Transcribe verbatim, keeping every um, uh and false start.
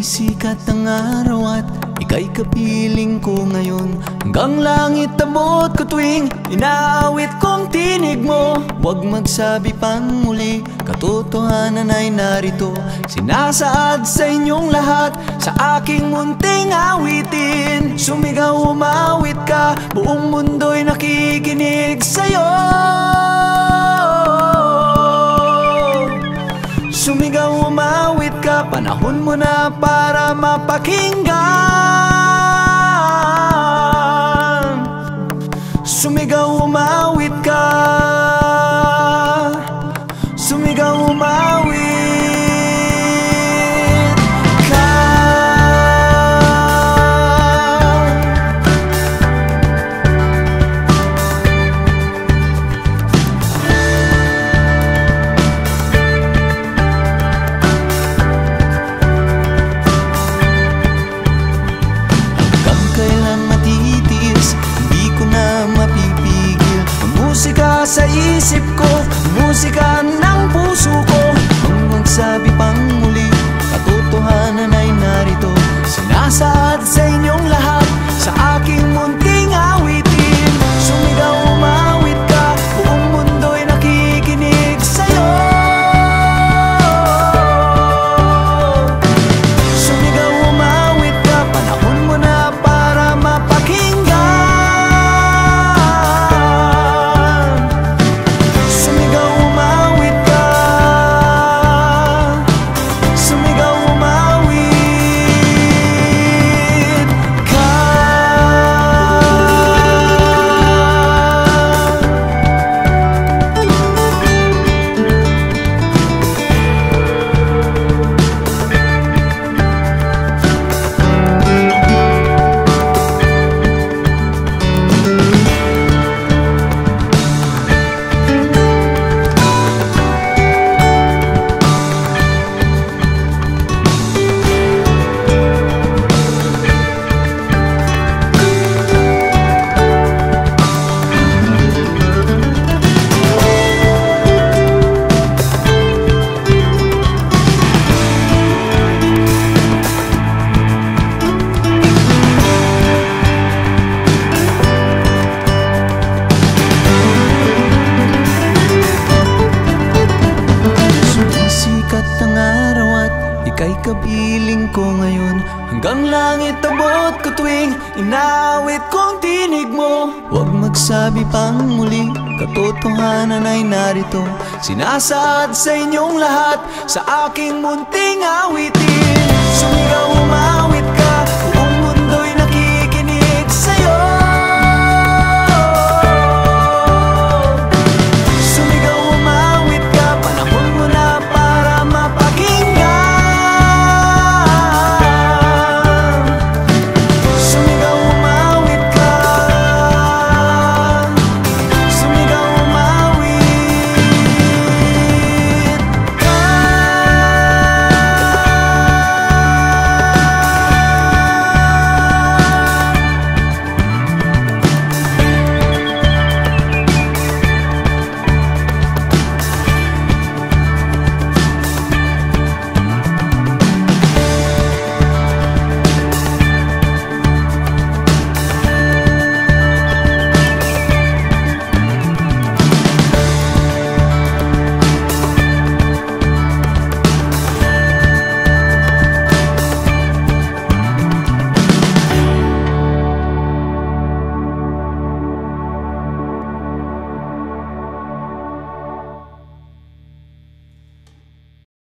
Sumisikat ang araw at ika'y kapiling ko ngayon. Hanggang langit abot ko tuwing inaawit kong tinig mo. Huwag magsabi pang muli, katotohanan ay narito. Sinasaad sa inyong lahat sa aking munting awitin. Sumigaw, umawit ka, buong mundo'y nakikinig sa'yo. Sumigaw, umawit ka, panahon mo na para mapakinggan. Sumigaw, umawit ka, sumigaw, umawit ka. Musika sa isip ko, musika ng puso ko. Kung magsabi pang muli, katotohanan ay narito. Sinasaad sa inyong lahat sa aking munting awitin. Sumigaw, umawit ka, buong mundo'y nakikinig sa'yo. Sumigaw, umawit ka, panahon mo na para mapakinggan. Kapiling ko ngayon, hanggang langit abot ko tuwing inaawit kong tinig mo. Huwag magsabi pang muli, katotohanan ay narito. Sinasaad sa inyong lahat sa aking munting awitin.